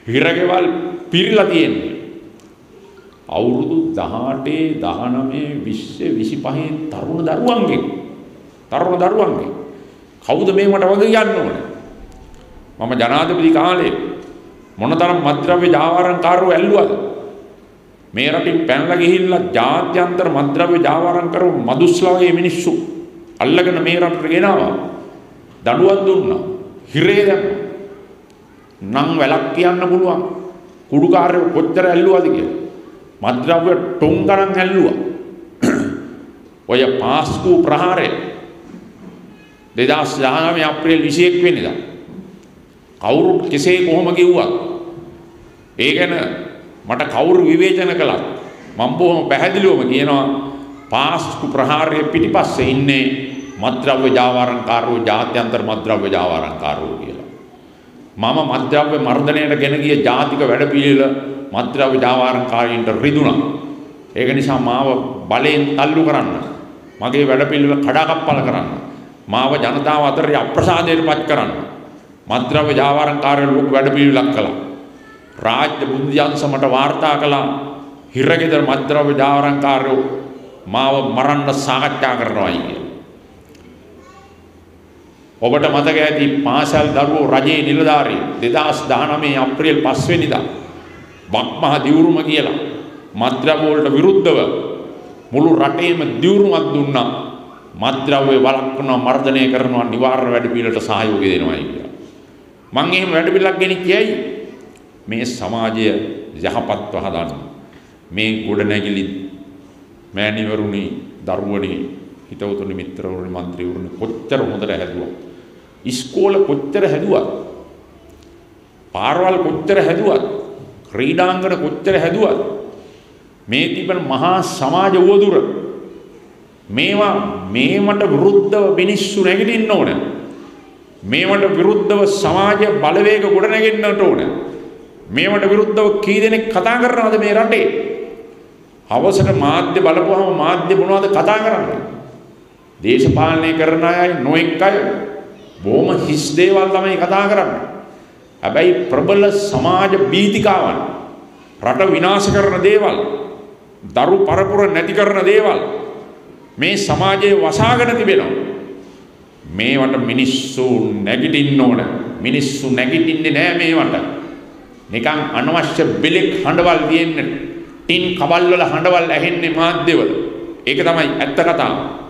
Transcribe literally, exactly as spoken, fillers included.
හිරගෙවල් පිරීලා තියෙන්නේ. අවුරුදු දහඅටේ දහනවයේ විස්සේ විසිපහේ තරුණ දරුවන්ගේ තරුණ දරුවන්ගේ කවුද මේකට වග කියන්න ඕනේ? මම ජනාධිපති කාලේ මොනතරම් මත්ද්‍රව්‍ය ජාවාරම්කාරෝ ඇල්ලුවද? මේ රටින් පැනලා ගිහිල්ලා ජාත්‍යන්තර මත්ද්‍රව්‍ය ජාවාරම් කරපු මදුස්ලාගේ මිනිස්සු අල්ලගෙන මේ රටට ගෙනාවා. දඬුවම් දුන්නා. හිරේ දැම්මා. නම් වැලක් කියන්න පුළුවන්. කුඩුකාරයෝ කොච්චර ඇල්ලුවද කියලා. මත්ද්‍රව්‍ය ටොං ගණන් ඇල්ලුවා. ඔය පාස්කු ප්‍රහාරය දෙදහස් දහනවය අප්‍රේල් විසිඑක වෙනිදා කවුරු කෙසේ කොහොම කිව්වත් ඒ ගැන මට කවුරු විවේචන කළත් මම බොහොම පැහැදිලිවම කියනවා පාස්කු ප්‍රහාරයේ පිටිපස්සේ ඉන්නේ මත්ද්‍රව්‍ය ජාවාරම්කාරෝ ජාත්‍යන්තර මත්ද්‍රව්‍ය ජාවාරම්කාරෝ කියලා. මම මත්ද්‍රව්‍ය මර්ධනයට ගෙන ගිය ජාතික වැඩපිළිවෙල මත්ද්‍රව්‍ය ජාවාරම්කාරීන්ට රිදුණා. ඒක නිසා මාව බලයෙන් තල්ලු කරන්න, මගේ වැඩපිළිවෙල කඩාකප්පල කරන්න, මාව ජනතාව අතරේ අප්‍රසාදයටපත් කරන්න මත්ද්‍රව්‍ය ජාවාරම්කාරයෝ ලොකු වැඩපිළිවෙලක් කළා. රාජ්‍ය බුද්ධ්‍යංශ මට වාර්තා කළා හිරගෙදර මත්ද්‍රව්‍ය ජාවාරම්කාරයෝ මාව මරන්න සාකච්ඡා කරනවා කියලා. ඔබට මතක ඇති පාසල් දරුවෝ රජයේ නිලධාරී දෙදහස් දහනවයේ අප්‍රේල් පහ වෙනිදා බක්මහ දිවුරුම කියලා මත්ද්‍රව්‍ය වලට විරුද්ධව මුළු රටේම දිවුරුමක් දුන්නා. මත්ද්‍රව්‍ය වළක්වනවා, මර්ධනය කරනවා, නිවාරණ වැඩපිළිවෙලට සහයෝගය දෙනවා කියලා. මම එහෙම වැඩපිළිවෙලක් ගෙනිච්චයි මේ සමාජය යහපත්ව හදන්න. මේ ගොඩනැගිලි මෑණිවරුනි, දරුවනි, හිතවතුනි, මිත්‍රවරුනි, മന്ത്രിවරුනි කොච්චර හොඳට හැදුවා. ඉස්කෝල කොච්චර හැදුවත්, පාරවල් කොච්චර හැදුවත්, ක්‍රීඩාංගන කොච්චර හැදුවත් මේ තිබෙන මහා සමාජ උවදුර මේවා මේවට විරුද්ධව මිනිස්සු නැගිටින්න ඕන. මේවට විරුද්ධව සමාජ බලවේග ගොඩ නැගෙන්නට ඕන. මේවට විරුද්ධව කී දෙනෙක් කතා කරනවද මේ රටේ? අවසර මාධ්‍ය බලපුවහම මාධ්‍ය මොනවද කතා කරන්නේ? දේශපාලනය කරන අය නොඑක් අය බොහොම හිස් දේවල් තමයි කතා කරන්නේ. හැබැයි ප්‍රබල සමාජ බීතිකාවන්, රට විනාශ කරන දේවල්, දරු පරපුර නැති කරන දේවල් මේ සමාජයේ වසාගෙන තිබෙනවා. මේවට මිනිස්සු නැගිටින්න ඕන. මිනිස්සු නැගිටින්නේ නැහැ මේවට. නිකන් අනවශ්‍ය බෙලෙක් හඬවල් තියෙන්නේ, ටින් කබල් වල හඬවල් ඇහෙන්නේ මාධ්‍යවල. ඒක තමයි ඇත්ත කතාව.